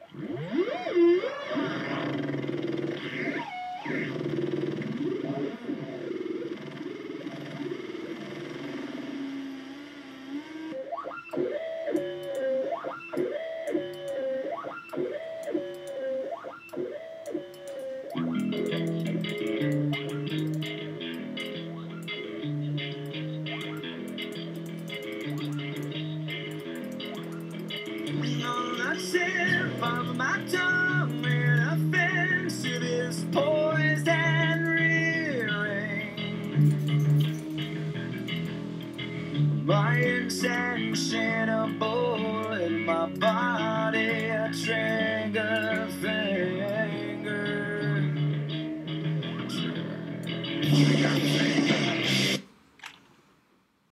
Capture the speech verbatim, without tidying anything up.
Follow my tongue when offensive is poised and rearing. My insatiable in my body, a trigger finger. Trigger finger.